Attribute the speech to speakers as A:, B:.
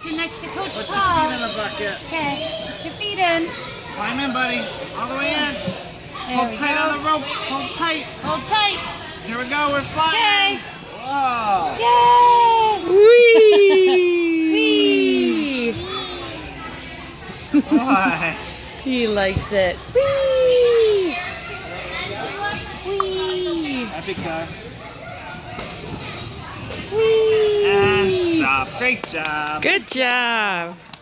A: Sit next to Coach
B: Put
A: Paul.
B: your feet in the bucket.
A: Okay, put your feet in.
B: Climb in, buddy. All the way in.
A: There
B: Hold
A: we
B: tight
A: go.
B: on the rope. Hold tight.
A: Hold tight.
B: Here we go. We're flying.
A: Okay.
B: Whoa.
A: Yay!
C: Whee!
A: Whee!
B: Boy.
C: He likes it. Whee! Whee!
B: Happy car.
C: Whee!
B: And stop. Great job.
C: Good job.